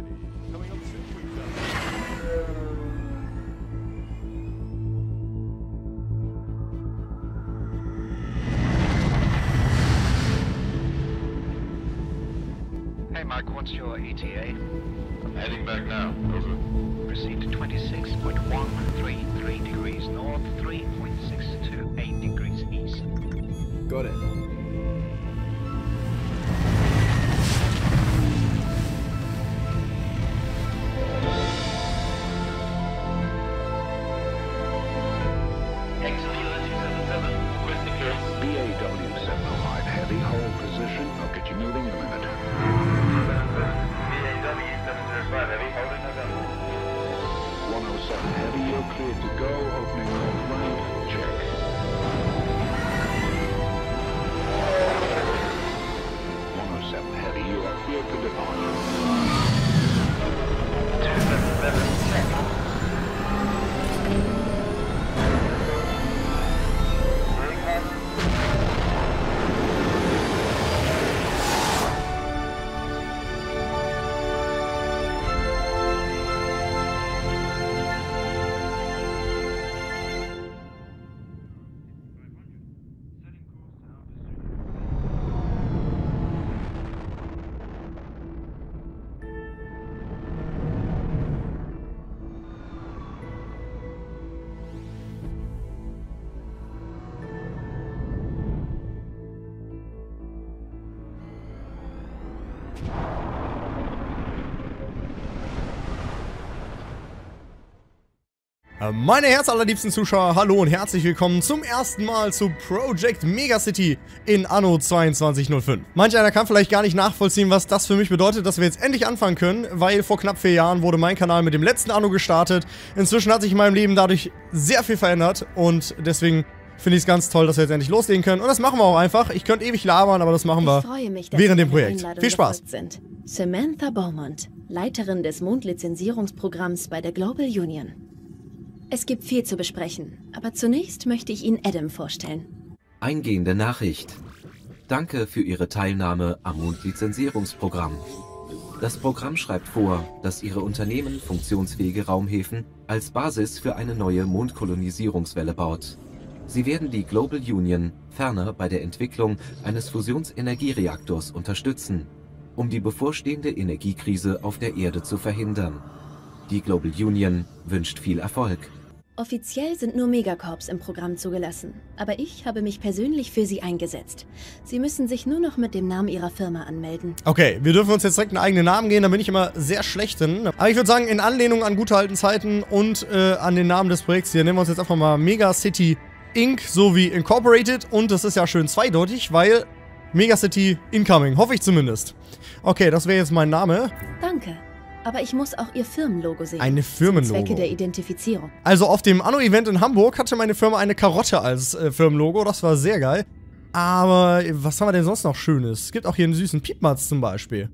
Hey Mike, what's your ETA? I'm heading back now. Over. Proceed to 26.133 degrees north, 3.628 degrees east. Got it. BAW-705 Heavy, hold position. I'll get you moving in a minute. BAW-705 Heavy, hold in November. 107 Heavy, you're cleared to go. Opening north right. Check. 107 Heavy, you are cleared to departure. 277, check. Meine herzallerliebsten Zuschauer, hallo und herzlich willkommen zum ersten Mal zu Project Megacity in Anno 2205. Manch einer kann vielleicht gar nicht nachvollziehen, was das für mich bedeutet, dass wir jetzt endlich anfangen können, weil vor knapp 4 Jahren wurde mein Kanal mit dem letzten Anno gestartet. Inzwischen hat sich in meinem Leben dadurch sehr viel verändert und deswegen finde ich es ganz toll, dass wir jetzt endlich loslegen können. Und das machen wir auch einfach. Ich könnte ewig labern, aber das machen wir während dem Projekt. Viel Spaß! Samantha Beaumont, Leiterin des Mondlizenzierungsprogramms bei der Global Union. Es gibt viel zu besprechen, aber zunächst möchte ich Ihnen Adam vorstellen. Eingehende Nachricht. Danke für Ihre Teilnahme am Mondlizenzierungsprogramm. Das Programm schreibt vor, dass Ihre Unternehmen funktionsfähige Raumhäfen als Basis für eine neue Mondkolonisierungswelle baut. Sie werden die Global Union ferner bei der Entwicklung eines Fusionsenergiereaktors unterstützen, um die bevorstehende Energiekrise auf der Erde zu verhindern. Die Global Union wünscht viel Erfolg. Offiziell sind nur Megacorps im Programm zugelassen, aber ich habe mich persönlich für Sie eingesetzt. Sie müssen sich nur noch mit dem Namen Ihrer Firma anmelden. Okay, wir dürfen uns jetzt direkt einen eigenen Namen geben, da bin ich immer sehr schlecht drin. Aber ich würde sagen, in Anlehnung an gute alten Zeiten und an den Namen des Projekts hier, nehmen wir uns jetzt einfach mal Megacity Inc. sowie Incorporated. Und das ist ja schön zweideutig, weil Megacity Incoming, hoffe ich zumindest. Okay, das wäre jetzt mein Name. Danke. Aber ich muss auch Ihr Firmenlogo sehen. Eine Firmenlogo. Zum Zwecke der Identifizierung. Also auf dem Anno-Event in Hamburg hatte meine Firma eine Karotte als Firmenlogo. Das war sehr geil. Aber was haben wir denn sonst noch Schönes? Es gibt auch hier einen süßen Piepmatz zum Beispiel.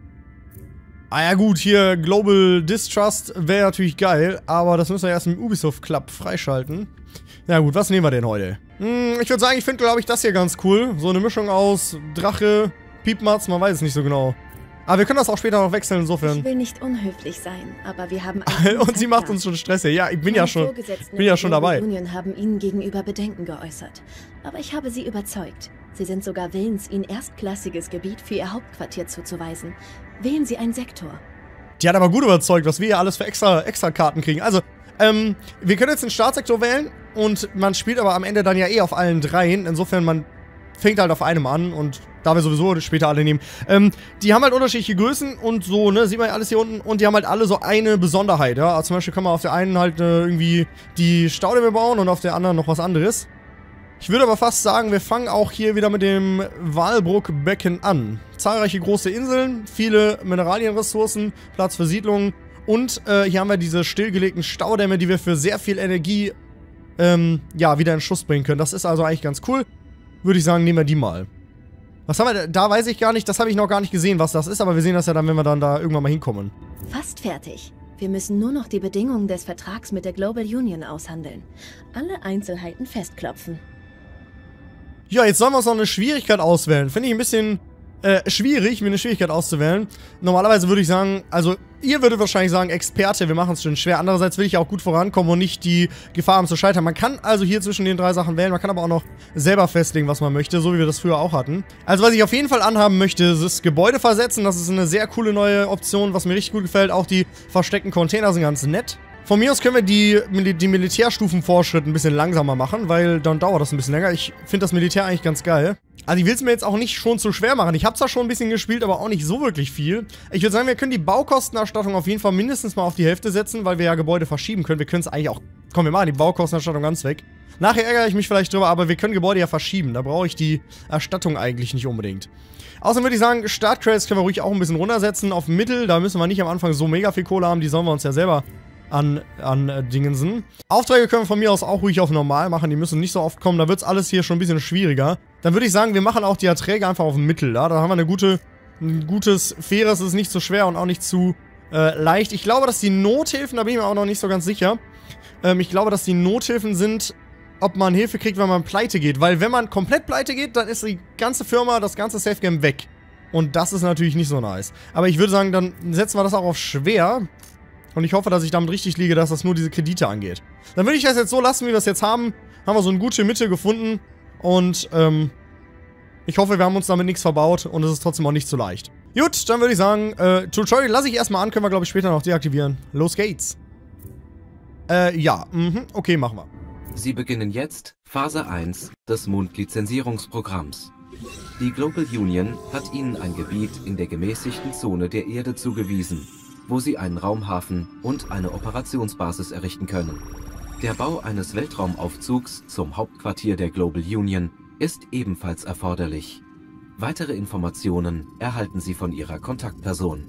Ah ja gut, hier Global Distrust wäre natürlich geil. Aber das müssen wir erst im Ubisoft Club freischalten. Ja gut, was nehmen wir denn heute? Ich würde sagen, ich finde, glaube ich, das hier ganz cool. So eine Mischung aus Drache, Piepmatz, man weiß es nicht so genau. Aber wir können das auch später noch wechseln, insofern. Ich will nicht unhöflich sein, aber wir haben und sie macht uns schon Stress hier. Ja, ich bin ja schon dabei. Die Union haben Ihnen gegenüber Bedenken geäußert. Aber ich habe Sie überzeugt. Sie sind sogar willens, Ihnen erstklassiges Gebiet für Ihr Hauptquartier zuzuweisen. Wählen Sie einen Sektor. Die hat aber gut überzeugt, was wir hier alles für extra Karten kriegen. Also, wir können jetzt den Startsektor wählen und man spielt aber am Ende dann ja eh auf allen dreien. Insofern, man fängt halt auf einem an und da wir sowieso später alle nehmen. Die haben halt unterschiedliche Größen und so, ne, sieht man ja alles hier unten. Und die haben halt alle so eine Besonderheit, ja. Also zum Beispiel kann man auf der einen halt irgendwie die Staudämme bauen und auf der anderen noch was anderes. Ich würde aber fast sagen, wir fangen auch hier wieder mit dem Walbrook-Becken an. Zahlreiche große Inseln, viele Mineralienressourcen, Platz für Siedlungen. Und hier haben wir diese stillgelegten Staudämme, die wir für sehr viel Energie, ja, wieder in Schuss bringen können. Das ist also eigentlich ganz cool. Würde ich sagen, nehmen wir die mal. Was haben wir da? Weiß ich gar nicht. Das habe ich noch gar nicht gesehen, was das ist. Aber wir sehen das ja dann, wenn wir dann da irgendwann mal hinkommen. Fast fertig. Wir müssen nur noch die Bedingungen des Vertrags mit der Global Union aushandeln. Alle Einzelheiten festklopfen. Ja, jetzt sollen wir uns noch eine Schwierigkeit auswählen. Finde ich ein bisschen schwierig, mir eine Schwierigkeit auszuwählen. Normalerweise würde ich sagen, also ihr würdet wahrscheinlich sagen, Experte, wir machen es schon schwer. Andererseits will ich auch gut vorankommen und nicht die Gefahr haben zu scheitern. Man kann also hier zwischen den 3 Sachen wählen, man kann aber auch noch selber festlegen, was man möchte, so wie wir das früher auch hatten. Also was ich auf jeden Fall anhaben möchte, ist Gebäude versetzen. Das ist eine sehr coole neue Option, was mir richtig gut gefällt. Auch die versteckten Container sind ganz nett. Von mir aus können wir die Militärstufenfortschritt ein bisschen langsamer machen, weil dann dauert das ein bisschen länger. Ich finde das Militär eigentlich ganz geil. Also ich will es mir jetzt auch nicht schon zu schwer machen. Ich habe zwar schon ein bisschen gespielt, aber auch nicht so wirklich viel. Ich würde sagen, wir können die Baukostenerstattung auf jeden Fall mindestens mal auf die Hälfte setzen, weil wir ja Gebäude verschieben können. Wir können es eigentlich auch... Komm, wir machen die Baukostenerstattung ganz weg. Nachher ärgere ich mich vielleicht drüber, aber wir können Gebäude ja verschieben. Da brauche ich die Erstattung eigentlich nicht unbedingt. Außerdem würde ich sagen, Startcredits können wir ruhig auch ein bisschen runtersetzen auf Mittel. Da müssen wir nicht am Anfang so mega viel Kohle haben. Die sollen wir uns ja selber an Dingensen. Aufträge können wir von mir aus auch ruhig auf normal machen. Die müssen nicht so oft kommen. Da wird es alles hier schon ein bisschen schwieriger. Dann würde ich sagen, wir machen auch die Erträge einfach auf Mittel. Ja? Da haben wir ein gutes, faires, ist nicht so schwer und auch nicht zu leicht. Ich glaube, dass die Nothilfen, da bin ich mir auch noch nicht so ganz sicher. Ich glaube, dass die Nothilfen sind, ob man Hilfe kriegt, wenn man pleite geht. Weil wenn man komplett pleite geht, dann ist die ganze Firma, das ganze Safe Game weg. Und das ist natürlich nicht so nice. Aber ich würde sagen, dann setzen wir das auch auf schwer. Und ich hoffe, dass ich damit richtig liege, dass das nur diese Kredite angeht. Dann würde ich das jetzt so lassen, wie wir es jetzt haben. Haben wir so eine gute Mitte gefunden. Und, ich hoffe, wir haben uns damit nichts verbaut. Und es ist trotzdem auch nicht zu leicht. Gut, dann würde ich sagen, Tutorial lasse ich erstmal an. Können wir, glaube ich, später noch deaktivieren. Los geht's. Ja. Okay, machen wir. Sie beginnen jetzt Phase 1 des Mondlizenzierungsprogramms. Die Global Union hat Ihnen ein Gebiet in der gemäßigten Zone der Erde zugewiesen, wo Sie einen Raumhafen und eine Operationsbasis errichten können. Der Bau eines Weltraumaufzugs zum Hauptquartier der Global Union ist ebenfalls erforderlich. Weitere Informationen erhalten Sie von Ihrer Kontaktperson.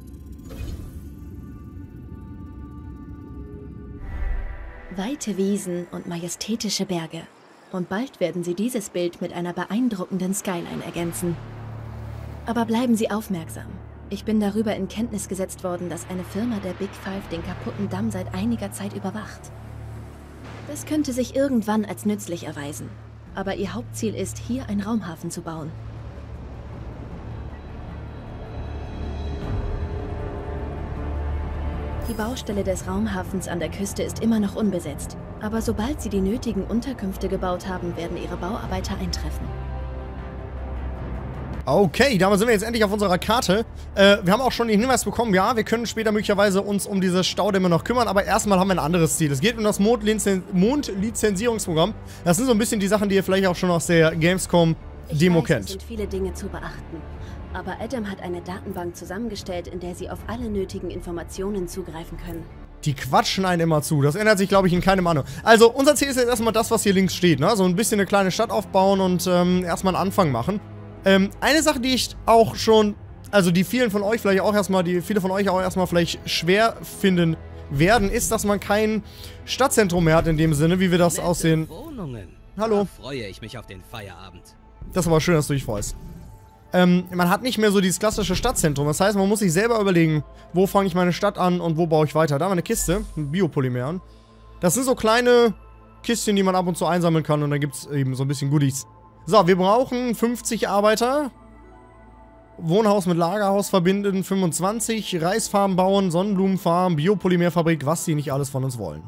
Weite Wiesen und majestätische Berge. Und bald werden Sie dieses Bild mit einer beeindruckenden Skyline ergänzen. Aber bleiben Sie aufmerksam. Ich bin darüber in Kenntnis gesetzt worden, dass eine Firma der Big Five den kaputten Damm seit einiger Zeit überwacht. Das könnte sich irgendwann als nützlich erweisen. Aber ihr Hauptziel ist, hier einen Raumhafen zu bauen. Die Baustelle des Raumhafens an der Küste ist immer noch unbesetzt. Aber sobald sie die nötigen Unterkünfte gebaut haben, werden ihre Bauarbeiter eintreffen. Okay, damit sind wir jetzt endlich auf unserer Karte. Wir haben auch schon den Hinweis bekommen, ja, wir können später möglicherweise uns um diese Staudämme noch kümmern, aber erstmal haben wir ein anderes Ziel. Es geht um das Mondlizenzierungsprogramm. Das sind so ein bisschen die Sachen, die ihr vielleicht auch schon aus der Gamescom-Demo kennt. Es sind viele Dinge zu beachten. Aber Adam hat eine Datenbank zusammengestellt, in der Sie auf alle nötigen Informationen zugreifen können. Die quatschen einen immer zu. Das ändert sich, glaube ich, in keinem Anno. Also, unser Ziel ist jetzt erstmal das, was hier links steht, ne? So ein bisschen eine kleine Stadt aufbauen und erstmal einen Anfang machen. Eine Sache, die ich auch schon, also die viele von euch auch erstmal vielleicht schwer finden werden, ist, dass man kein Stadtzentrum mehr hat in dem Sinne, wie wir das aussehen. Hallo. Da freue ich mich auf den Feierabend. Das ist aber schön, dass du dich freust. Man hat nicht mehr so dieses klassische Stadtzentrum. Das heißt, man muss sich selber überlegen, wo fange ich meine Stadt an und wo baue ich weiter. Da haben wir eine Kiste mit Biopolymeren. Das sind so kleine Kistchen, die man ab und zu einsammeln kann und dann gibt es eben so ein bisschen Goodies. So, wir brauchen 50 Arbeiter. Wohnhaus mit Lagerhaus verbinden, 25. Reisfarm bauen, Sonnenblumenfarm, Biopolymerfabrik, was die nicht alles von uns wollen.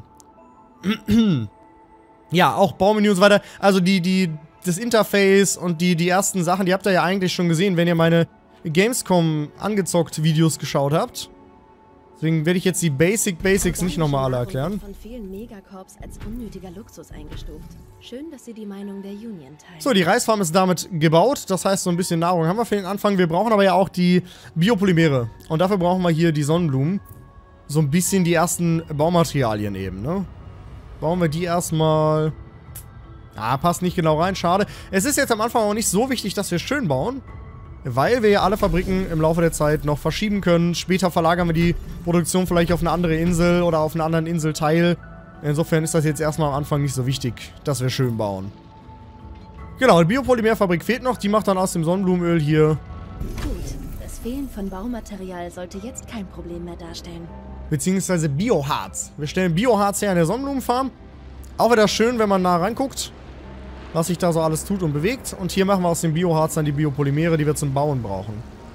Ja, auch Baumenü und so weiter. Also das Interface und die ersten Sachen, die habt ihr ja eigentlich schon gesehen, wenn ihr meine Gamescom angezockt Videos geschaut habt. Deswegen werde ich jetzt die Basics nicht nochmal alle erklären. Von vielen Megacorps als unnötiger Luxus eingestuft. Schön, dass Sie die Meinung der Union teilen. So, die Reisfarm ist damit gebaut. Das heißt, so ein bisschen Nahrung haben wir für den Anfang. Wir brauchen aber ja auch die Biopolymere. Und dafür brauchen wir hier die Sonnenblumen. So ein bisschen die ersten Baumaterialien eben, ne? Bauen wir die erstmal... Ah, passt nicht genau rein, schade. Es ist jetzt am Anfang auch nicht so wichtig, dass wir schön bauen, weil wir ja alle Fabriken im Laufe der Zeit noch verschieben können. Später verlagern wir die Produktion vielleicht auf eine andere Insel oder auf einen anderen Inselteil. Insofern ist das jetzt erstmal am Anfang nicht so wichtig, dass wir schön bauen. Genau, die Biopolymerfabrik fehlt noch. Die macht dann aus dem Sonnenblumenöl hier. Gut, das Fehlen von Baumaterial sollte jetzt kein Problem mehr darstellen. Beziehungsweise Bioharz. Wir stellen Bioharz her in der Sonnenblumenfarm. Auch wieder schön, wenn man nah ranguckt, was sich da so alles tut und bewegt. Und hier machen wir aus dem Bioharz dann die Biopolymere, die wir zum Bauen brauchen.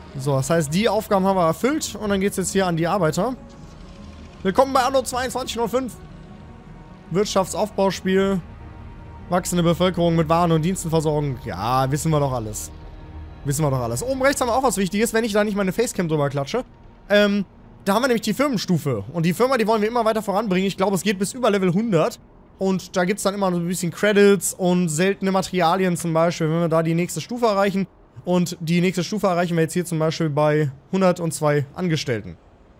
So, das heißt, die Aufgaben haben wir erfüllt und dann geht es jetzt hier an die Arbeiter. Willkommen bei Anno 2205. Wirtschaftsaufbauspiel. Wachsende Bevölkerung mit Waren und Dienstenversorgung. Ja, wissen wir doch alles. Wissen wir doch alles. Oben rechts haben wir auch was Wichtiges, wenn ich da nicht meine Facecam drüber klatsche. Da haben wir nämlich die Firmenstufe. Und die Firma, die wollen wir immer weiter voranbringen. Ich glaube, es geht bis über Level 100. Und da gibt es dann immer so ein bisschen Credits und seltene Materialien zum Beispiel, wenn wir da die nächste Stufe erreichen. Und die nächste Stufe erreichen wir jetzt hier zum Beispiel bei 102 Angestellten.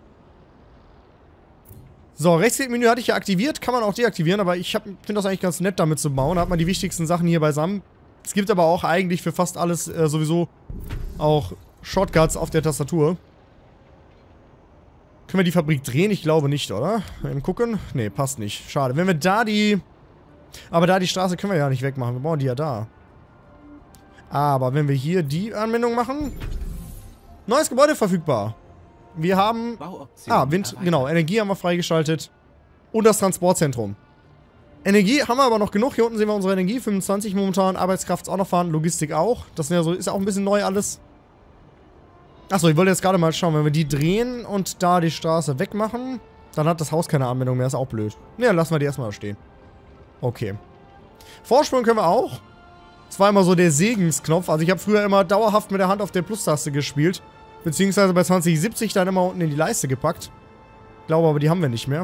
So, Rechtsklick-Menü hatte ich ja aktiviert, kann man auch deaktivieren, aber ich finde das eigentlich ganz nett damit zu bauen. Da hat man die wichtigsten Sachen hier beisammen. Es gibt aber auch eigentlich für fast alles sowieso auch Shortcuts auf der Tastatur. Können wir die Fabrik drehen? Ich glaube nicht, oder? Mal gucken. Nee, passt nicht. Schade. Wenn wir da die... Aber da die Straße können wir ja nicht wegmachen. Wir bauen die ja da. Aber wenn wir hier die Anwendung machen... Neues Gebäude verfügbar. Wir haben... Wind, genau. Energie haben wir freigeschaltet. Und das Transportzentrum. Energie haben wir aber noch genug. Hier unten sehen wir unsere Energie. 25 momentan. Arbeitskraft ist auch noch vorhanden. Logistik auch. Das sind ja so, ist auch ein bisschen neu alles. Achso, ich wollte jetzt gerade mal schauen. Wenn wir die drehen und da die Straße wegmachen, dann hat das Haus keine Anwendung mehr. Ist auch blöd. Ne, dann lassen wir die erstmal da stehen. Okay. Vorsprung können wir auch. Das war immer so der Segensknopf. Also ich habe früher immer dauerhaft mit der Hand auf der Plus-Taste gespielt. Beziehungsweise bei 2070 dann immer unten in die Leiste gepackt. Ich glaube aber, die haben wir nicht mehr.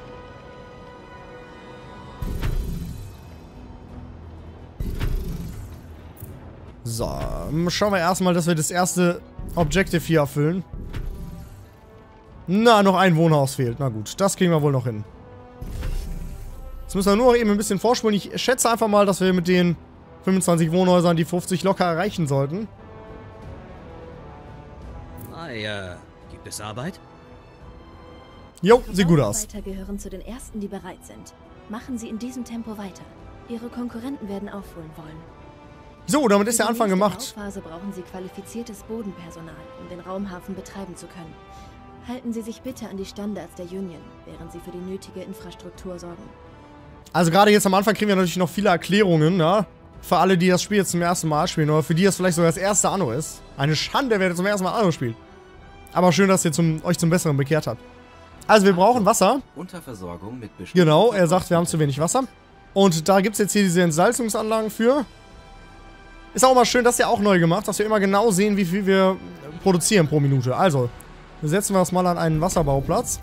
So, schauen wir erstmal, dass wir das erste Objective hier erfüllen. Na, noch ein Wohnhaus fehlt. Na gut, das kriegen wir wohl noch hin. Jetzt müssen wir nur noch eben ein bisschen vorspulen. Ich schätze einfach mal, dass wir mit den 25 Wohnhäusern die 50 locker erreichen sollten. Gibt es Arbeit? Jo, sieht gut aus. Die Arbeiter gehören zu den Ersten, die bereit sind. Machen Sie in diesem Tempo weiter. Ihre Konkurrenten werden aufholen wollen. So, damit ist der Für die Anfang nächste gemacht. Bauphase brauchen Sie qualifiziertes Bodenpersonal, um den Raumhafen betreiben zu können. Halten Sie sich bitte an die Standards der Union, während Sie für die nötige Infrastruktur sorgen. Also gerade jetzt am Anfang kriegen wir natürlich noch viele Erklärungen, ja. Für alle, die das Spiel jetzt zum ersten Mal spielen, oder für die das vielleicht sogar das erste Anno ist. Eine Schande, wer zum ersten Mal Anno spielt. Aber schön, dass ihr euch zum Besseren bekehrt habt. Also wir brauchen Wasser. Unterversorgung mit Genau, er sagt, wir haben zu wenig Wasser. Und da gibt es jetzt hier diese Entsalzungsanlagen für. Ist auch mal schön, das ist ja auch neu gemacht, dass wir immer genau sehen, wie viel wir produzieren pro Minute. Also, setzen wir das mal an einen Wasserbauplatz.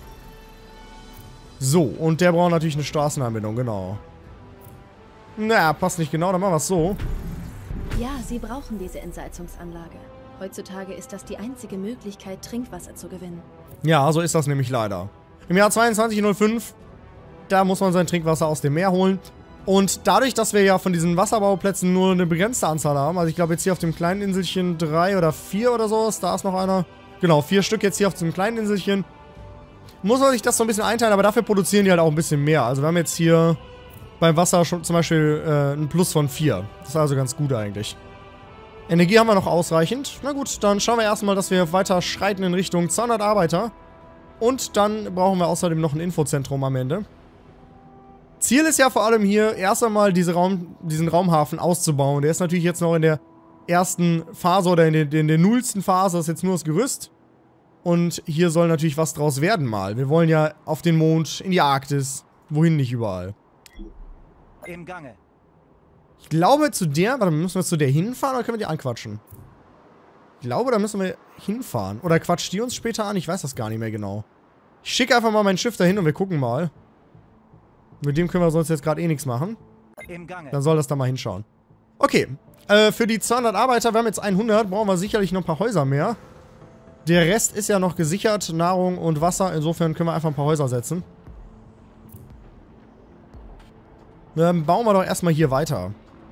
So, und der braucht natürlich eine Straßenanbindung, genau. Naja, passt nicht genau, dann machen wir es so. Ja, Sie brauchen diese Entsalzungsanlage. Heutzutage ist das die einzige Möglichkeit, Trinkwasser zu gewinnen. Ja, so ist das nämlich leider. Im Jahr 2205, da muss man sein Trinkwasser aus dem Meer holen. Und dadurch, dass wir ja von diesen Wasserbauplätzen nur eine begrenzte Anzahl haben, also ich glaube jetzt hier auf dem kleinen Inselchen 3 oder 4 oder so, da ist noch einer. Genau, 4 Stück jetzt hier auf diesem kleinen Inselchen. Muss man sich das so ein bisschen einteilen, aber dafür produzieren die halt auch ein bisschen mehr. Also wir haben jetzt hier beim Wasser schon zum Beispiel ein Plus von 4. Das ist also ganz gut eigentlich. Energie haben wir noch ausreichend. Na gut, dann schauen wir erstmal, dass wir weiter schreiten in Richtung 200 Arbeiter. Und dann brauchen wir außerdem noch ein Infozentrum am Ende. Ziel ist ja vor allem hier erst einmal diesen Raumhafen auszubauen. Der ist natürlich jetzt noch in der ersten Phase oder in der nullsten Phase. Das ist jetzt nur das Gerüst. Und hier soll natürlich was draus werden mal. Wir wollen ja auf den Mond, in die Arktis. Wohin nicht überall. Im Gange. Ich glaube zu der, warte, müssen wir zu der hinfahren oder können wir die anquatschen? Ich glaube, da müssen wir hinfahren. Oder quatscht die uns später an? Ich weiß das gar nicht mehr genau. Ich schicke einfach mal mein Schiff dahin und wir gucken mal. Mit dem können wir sonst jetzt gerade eh nichts machen. Im Gange. Dann soll das da mal hinschauen. Okay, für die 200 Arbeiter, wir haben jetzt 100, brauchen wir sicherlich noch ein paar Häuser mehr. Der Rest ist ja noch gesichert, Nahrung und Wasser. Insofern können wir einfach ein paar Häuser setzen. Dann bauen wir doch erstmal hier weiter.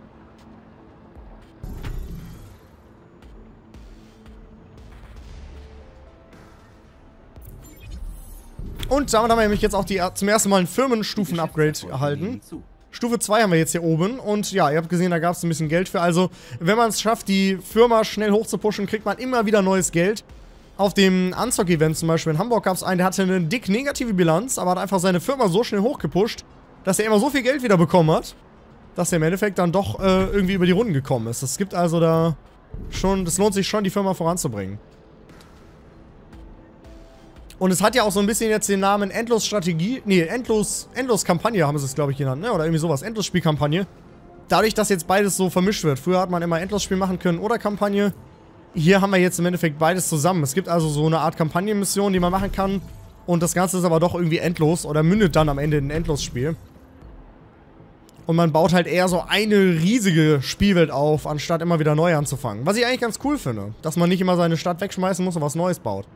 Und damit haben wir nämlich jetzt auch zum ersten Mal ein Firmenstufen-Upgrade erhalten. Stufe 2 haben wir jetzt hier oben. Und ja, ihr habt gesehen, da gab es ein bisschen Geld für. Also, wenn man es schafft, die Firma schnell hochzupushen, kriegt man immer wieder neues Geld. Auf dem Unstock-Event zum Beispiel in Hamburg gab es einen, der hatte eine dick negative Bilanz, aber hat einfach seine Firma so schnell hochgepusht, dass er immer so viel Geld wieder bekommen hat, dass er im Endeffekt dann doch irgendwie über die Runden gekommen ist. Es gibt also da das lohnt sich schon, die Firma voranzubringen. Und es hat ja auch so ein bisschen jetzt den Namen Endlos-Strategie, nee, Endlos-Kampagne haben sie es, glaube ich, genannt, ne? Oder irgendwie sowas, Endlos-Spiel-Kampagne. Dadurch, dass jetzt beides so vermischt wird. Früher hat man immer Endlos-Spiel machen können oder Kampagne. Hier haben wir jetzt im Endeffekt beides zusammen. Es gibt also so eine Art Kampagnenmission, die man machen kann. Und das Ganze ist aber doch irgendwie endlos oder mündet dann am Ende in ein Endlos-Spiel. Und man baut halt eher so eine riesige Spielwelt auf, anstatt immer wieder neu anzufangen. Was ich eigentlich ganz cool finde, dass man nicht immer seine Stadt wegschmeißen muss und was Neues baut.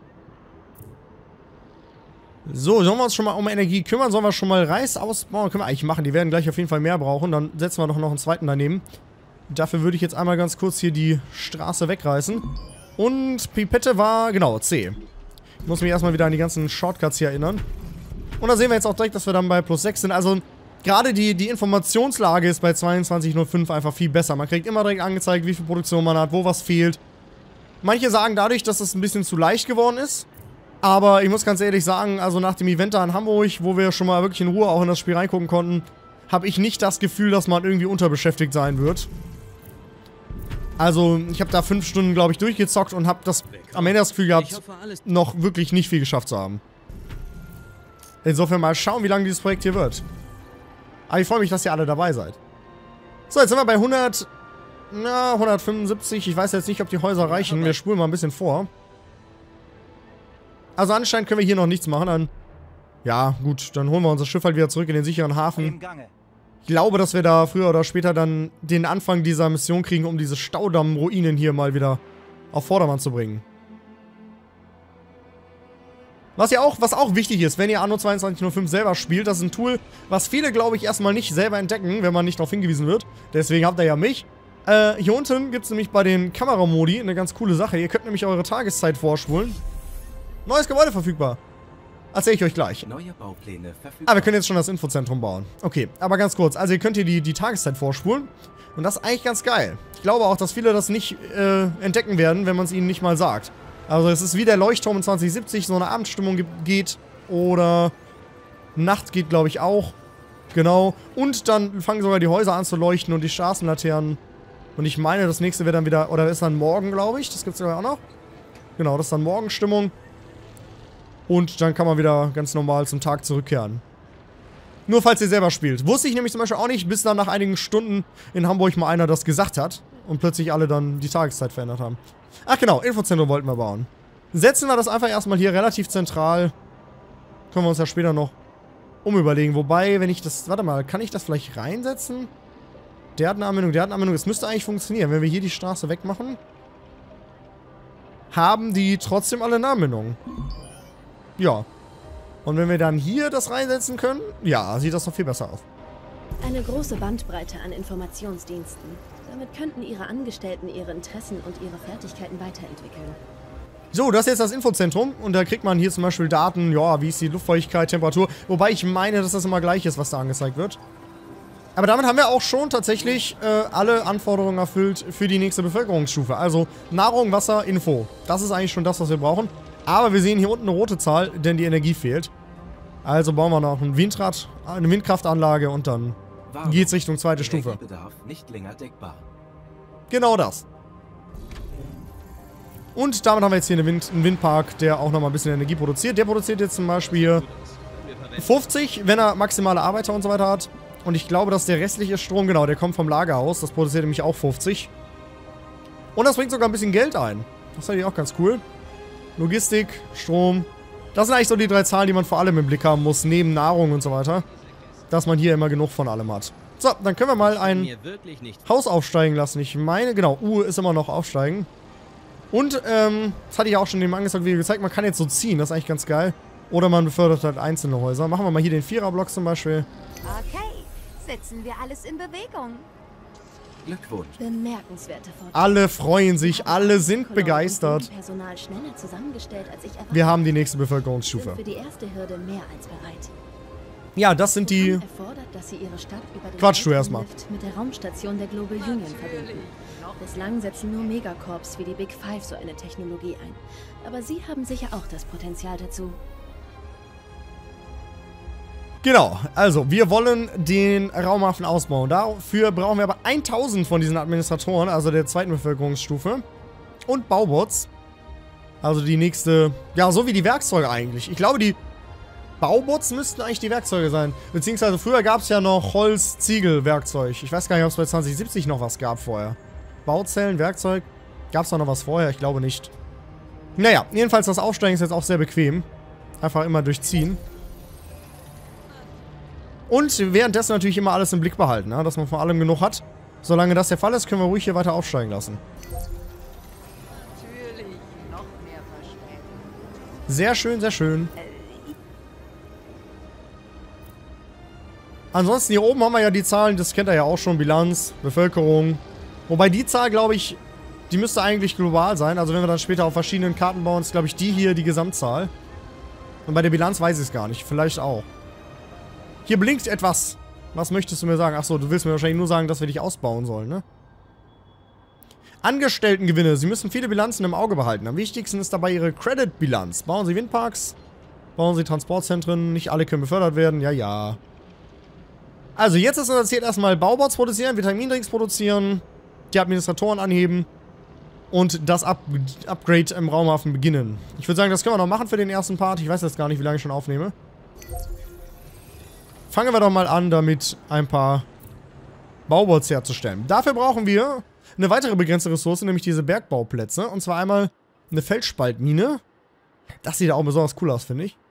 So, sollen wir uns schon mal um Energie kümmern? Sollen wir schon mal Reis ausbauen? Können wir eigentlich machen. Die werden gleich auf jeden Fall mehr brauchen. Dann setzen wir doch noch einen zweiten daneben. Dafür würde ich jetzt einmal ganz kurz hier die Straße wegreißen. Und Pipette war, genau, C. Ich muss mich erstmal wieder an die ganzen Shortcuts hier erinnern. Und da sehen wir jetzt auch direkt, dass wir dann bei +6 sind. Also, gerade die Informationslage ist bei 22.05 einfach viel besser. Man kriegt immer direkt angezeigt, wie viel Produktion man hat, wo was fehlt. Manche sagen dadurch, dass es ein bisschen zu leicht geworden ist. Aber ich muss ganz ehrlich sagen, also nach dem Event da in Hamburg, wo wir schon mal wirklich in Ruhe auch in das Spiel reingucken konnten, habe ich nicht das Gefühl, dass man irgendwie unterbeschäftigt sein wird. Also, ich habe da 5 Stunden, glaube ich, durchgezockt und habe am Ende das Gefühl gehabt, noch wirklich nicht viel geschafft zu haben. Insofern mal schauen, wie lange dieses Projekt hier wird. Aber ich freue mich, dass ihr alle dabei seid. So, jetzt sind wir bei 175. Ich weiß jetzt nicht, ob die Häuser reichen. Wir spulen mal ein bisschen vor. Also anscheinend können wir hier noch nichts machen. Dann, ja, gut, dann holen wir unser Schiff halt wieder zurück in den sicheren Hafen. Im Gange. Ich glaube, dass wir da früher oder später dann den Anfang dieser Mission kriegen, um diese Staudamm-Ruinen hier mal wieder auf Vordermann zu bringen. Was auch wichtig ist, wenn ihr Anno 22.05 selber spielt, das ist ein Tool, was viele, glaube ich, erstmal nicht selber entdecken, wenn man nicht darauf hingewiesen wird. Deswegen habt ihr ja mich. Hier unten gibt es nämlich bei den Kameramodi eine ganz coole Sache. Ihr könnt nämlich eure Tageszeit vorspulen. Neues Gebäude verfügbar. Erzähle ich euch gleich. Neue Baupläne verfügbar. Ah, wir können jetzt schon das Infozentrum bauen. Okay, aber ganz kurz. Also ihr könnt hier die Tageszeit vorspulen. Und das ist eigentlich ganz geil. Ich glaube auch, dass viele das nicht entdecken werden, wenn man es ihnen nicht mal sagt. Also es ist wie der Leuchtturm in 2070, so eine Abendstimmung geht. Oder Nacht geht, glaube ich, auch. Genau. Und dann fangen sogar die Häuser an zu leuchten und die Straßenlaternen. Und ich meine, das nächste wird dann wieder, oder ist dann morgen, glaube ich. Das gibt es ja auch noch. Genau, das ist dann Morgenstimmung. Und dann kann man wieder ganz normal zum Tag zurückkehren. Nur falls ihr selber spielt. Wusste ich nämlich zum Beispiel auch nicht, bis dann nach einigen Stunden in Hamburg mal einer das gesagt hat. Und plötzlich alle dann die Tageszeit verändert haben. Ach genau, Infozentrum wollten wir bauen. Setzen wir das einfach erstmal hier relativ zentral. Können wir uns ja später noch umüberlegen. Wobei, wenn ich das... Warte mal, kann ich das vielleicht reinsetzen? Der hat eine Anwendung. Es müsste eigentlich funktionieren. Wenn wir hier die Straße wegmachen, haben die trotzdem alle eine Anwendung. Ja. Und wenn wir dann hier das reinsetzen können, ja, sieht das doch viel besser aus. Eine große Bandbreite an Informationsdiensten. Damit könnten Ihre Angestellten ihre Interessen und ihre Fertigkeiten weiterentwickeln. So, das ist jetzt das Infozentrum. Und da kriegt man hier zum Beispiel Daten, ja, wie ist die Luftfeuchtigkeit, Temperatur. Wobei ich meine, dass das immer gleich ist, was da angezeigt wird. Aber damit haben wir auch schon tatsächlich alle Anforderungen erfüllt für die nächste Bevölkerungsstufe. Also Nahrung, Wasser, Info. Das ist eigentlich schon das, was wir brauchen. Aber wir sehen hier unten eine rote Zahl, denn die Energie fehlt. Also bauen wir noch ein Windrad, eine Windkraftanlage und dann geht's Richtung zweite Stufe. Energiebedarf nicht länger deckbar. Genau das. Und damit haben wir jetzt hier einen Windpark, der auch nochmal ein bisschen Energie produziert. Der produziert jetzt zum Beispiel 50, wenn er maximale Arbeiter und so weiter hat. Und ich glaube, dass der restliche Strom, genau, der kommt vom Lagerhaus. Das produziert nämlich auch 50. Und das bringt sogar ein bisschen Geld ein. Das ist eigentlich auch ganz cool. Logistik, Strom. Das sind eigentlich so die 3 Zahlen, die man vor allem im Blick haben muss, neben Nahrung und so weiter. Dass man hier immer genug von allem hat. So, dann können wir mal ein Haus aufsteigen lassen. Ich meine, genau, U ist immer noch aufsteigen. Und, das hatte ich auch schon in dem Angezeigt-Video gezeigt, man kann jetzt so ziehen, das ist eigentlich ganz geil. Oder man befördert halt einzelne Häuser. Machen wir mal hier den 4er-Block zum Beispiel. Okay, setzen wir alles in Bewegung. Glückwunsch. Bemerkenswerte Fortschritte. Alle freuen sich, alle sind begeistert. Personal schneller zusammengestellt, als ich erwartet. Wir haben die nächste Sind Bevölkerungsstufe. für die erste Hürde mehr als bereit. Ja, das sind die... Erfordert, dass Sie Ihre Stadt über den Quatsch, du erstmal. Lift mit der Raumstation der Global Union verbinden. Bislang setzen nur Megacorps wie die Big Five so eine Technologie ein. Aber Sie haben sicher auch das Potenzial dazu. Genau, also wir wollen den Raumhafen ausbauen. Dafür brauchen wir aber 1000 von diesen Administratoren, also der zweiten Bevölkerungsstufe. Und Baubots. Also die nächste, ja, so wie die Werkzeuge eigentlich. Ich glaube, die Baubots müssten eigentlich die Werkzeuge sein. Beziehungsweise früher gab es ja noch Holz, Ziegel, Werkzeug. Ich weiß gar nicht, ob es bei 2070 noch was gab vorher. Bauzellen, Werkzeug. Gab es da noch was vorher? Ich glaube nicht. Naja, jedenfalls das Aufsteigen ist jetzt auch sehr bequem. Einfach immer durchziehen. Und währenddessen natürlich immer alles im Blick behalten, ne? Dass man von allem genug hat. Solange das der Fall ist, können wir ruhig hier weiter aufsteigen lassen. Natürlich, noch mehr Verspätung. Sehr schön, sehr schön. Ansonsten hier oben haben wir ja die Zahlen, das kennt ihr ja auch schon, Bilanz, Bevölkerung. Wobei die Zahl, glaube ich, die müsste eigentlich global sein. Also wenn wir dann später auf verschiedenen Karten bauen, ist, glaube ich, die hier die Gesamtzahl. Und bei der Bilanz weiß ich es gar nicht, vielleicht auch. Hier blinkt etwas. Was möchtest du mir sagen? Achso, du willst mir wahrscheinlich nur sagen, dass wir dich ausbauen sollen, ne? Angestelltengewinne. Sie müssen viele Bilanzen im Auge behalten. Am wichtigsten ist dabei ihre Credit-Bilanz. Bauen Sie Windparks, bauen Sie Transportzentren. Nicht alle können befördert werden. Ja, ja. Also jetzt ist unser Ziel erstmal Baubots produzieren, Vitamindrinks produzieren, die Administratoren anheben und das Upgrade im Raumhafen beginnen. Ich würde sagen, das können wir noch machen für den ersten Part. Ich weiß jetzt gar nicht, wie lange ich schon aufnehme. Fangen wir doch mal an, damit ein paar Baubots herzustellen. Dafür brauchen wir eine weitere begrenzte Ressource, nämlich diese Bergbauplätze. Und zwar einmal eine Felsspaltmine. Das sieht auch besonders cool aus, finde ich.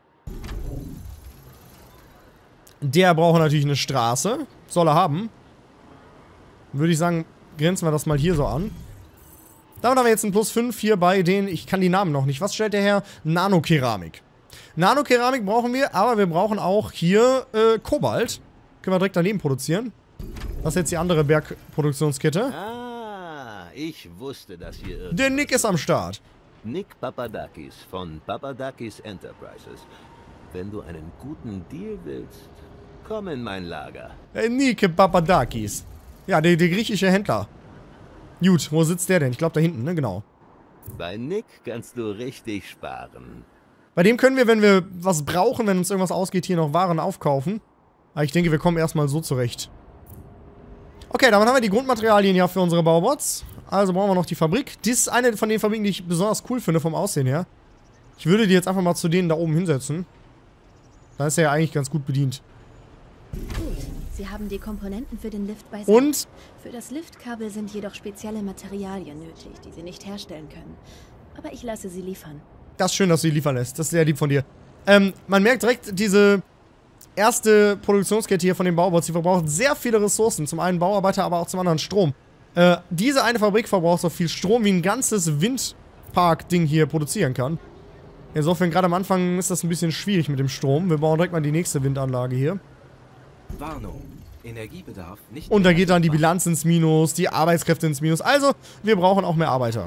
Der braucht natürlich eine Straße. Soll er haben. Würde ich sagen, grenzen wir das mal hier so an. Damit haben wir jetzt ein +5 hier bei den, ich kann die Namen noch nicht. Was stellt der her? Nanokeramik. Nanokeramik brauchen wir, aber wir brauchen auch hier Kobalt. Können wir direkt daneben produzieren. Das ist jetzt die andere Bergproduktionskette. Ah, ich wusste, dass hier irgendwas... Der Nick ist am Start. Nick Papadakis von Papadakis Enterprises. Wenn du einen guten Deal willst, komm in mein Lager. Nick Papadakis. Ja, der griechische Händler. Gut, wo sitzt der denn? Ich glaube da hinten, ne? Genau. Bei Nick kannst du richtig sparen. Bei dem können wir, wenn wir was brauchen, wenn uns irgendwas ausgeht, hier noch Waren aufkaufen. Aber ich denke, wir kommen erstmal so zurecht. Okay, damit haben wir die Grundmaterialien ja für unsere Baubots. Also brauchen wir noch die Fabrik. Dies ist eine von den Fabriken, die ich besonders cool finde vom Aussehen her. Ich würde die jetzt einfach mal zu denen da oben hinsetzen. Da ist er ja eigentlich ganz gut bedient. Gut, Sie haben die Komponenten für den Lift beisammen. Und? Für das Liftkabel sind jedoch spezielle Materialien nötig, die Sie nicht herstellen können. Aber ich lasse sie liefern. Das ist schön, dass du die liefern lässt. Das ist sehr lieb von dir. Man merkt direkt, diese erste Produktionskette hier von den Baubots, die verbraucht sehr viele Ressourcen. Zum einen Bauarbeiter, aber auch zum anderen Strom. Diese eine Fabrik verbraucht so viel Strom, wie ein ganzes Windpark-Ding hier produzieren kann. Insofern, gerade am Anfang ist das ein bisschen schwierig mit dem Strom. Wir bauen direkt mal die nächste Windanlage hier. Warnung. Energiebedarf nicht. Und da geht dann die Bilanz ins Minus, die Arbeitskräfte ins Minus. Also, wir brauchen auch mehr Arbeiter.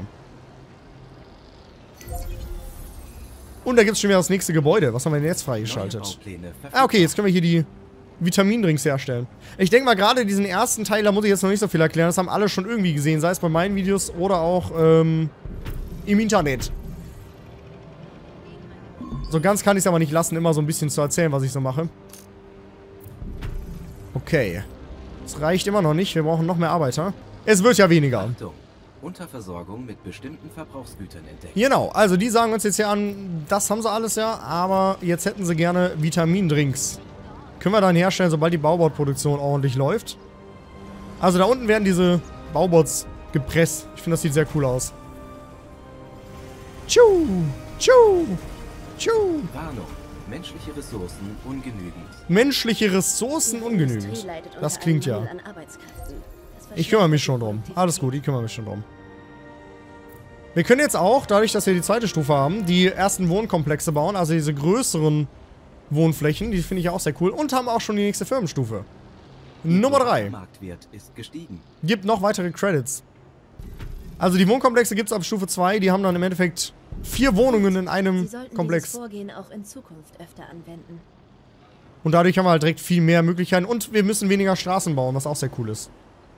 Und da gibt es schon wieder das nächste Gebäude. Was haben wir denn jetzt freigeschaltet? Ah, okay, jetzt können wir hier die Vitamindrinks herstellen. Ich denke mal, gerade diesen ersten Teil, da muss ich jetzt noch nicht so viel erklären. Das haben alle schon irgendwie gesehen, sei es bei meinen Videos oder auch im Internet. So ganz kann ich es aber nicht lassen, immer so ein bisschen zu erzählen, was ich so mache. Okay. Das reicht immer noch nicht. Wir brauchen noch mehr Arbeiter. Es wird ja weniger. Achtung. Unterversorgung mit bestimmten Verbrauchsgütern entdeckt. Genau, also die sagen uns jetzt hier an, das haben sie alles ja, aber jetzt hätten sie gerne Vitamindrinks. Können wir dann herstellen, sobald die Baubotproduktion ordentlich läuft. Also da unten werden diese Baubots gepresst. Ich finde, das sieht sehr cool aus. Tschu! Tschu! Tschu! Warnung. Menschliche Ressourcen ungenügend. Menschliche Ressourcen ungenügend. Das klingt ja. Ich kümmere mich schon drum. Alles gut, ich kümmere mich schon drum. Wir können jetzt auch, dadurch, dass wir die zweite Stufe haben, die ersten Wohnkomplexe bauen, also diese größeren Wohnflächen, die finde ich auch sehr cool. Und haben auch schon die nächste Firmenstufe. Nummer 3. Marktwert ist gestiegen. Gibt noch weitere Credits. Also die Wohnkomplexe gibt es ab Stufe 2, die haben dann im Endeffekt 4 Wohnungen in einem Komplex. Dieses Vorgehen auch in Zukunft öfter anwenden. Und dadurch haben wir halt direkt viel mehr Möglichkeiten und wir müssen weniger Straßen bauen, was auch sehr cool ist.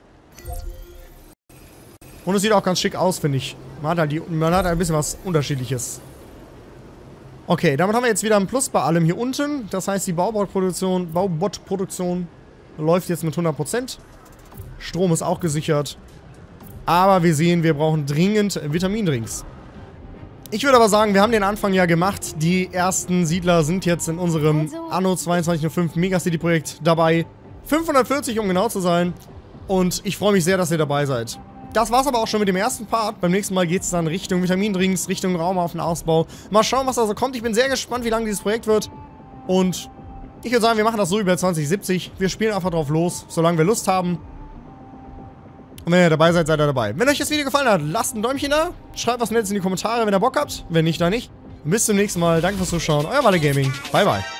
Und es sieht auch ganz schick aus, finde ich. Man hat ein bisschen was Unterschiedliches. Okay, damit haben wir jetzt wieder ein Plus bei allem hier unten. Das heißt, die Baubot-Produktion läuft jetzt mit 100%. Strom ist auch gesichert. Aber wir sehen, wir brauchen dringend Vitamindrinks. Ich würde aber sagen, wir haben den Anfang ja gemacht. Die ersten Siedler sind jetzt in unserem Anno 2205 Megacity-Projekt dabei. 540, um genau zu sein. Und ich freue mich sehr, dass ihr dabei seid. Das war's aber auch schon mit dem ersten Part. Beim nächsten Mal geht es dann Richtung Vitamindrinks, Richtung Raumaufenausbau. Mal schauen, was da so kommt. Ich bin sehr gespannt, wie lange dieses Projekt wird. Und ich würde sagen, wir machen das so über 2070. Wir spielen einfach drauf los, solange wir Lust haben. Und wenn ihr dabei seid, seid ihr dabei. Wenn euch das Video gefallen hat, lasst ein Däumchen da. Schreibt was Nettes in die Kommentare, wenn ihr Bock habt. Wenn nicht, dann nicht. Bis zum nächsten Mal. Danke fürs Zuschauen. Euer Walle Gaming. Bye, bye.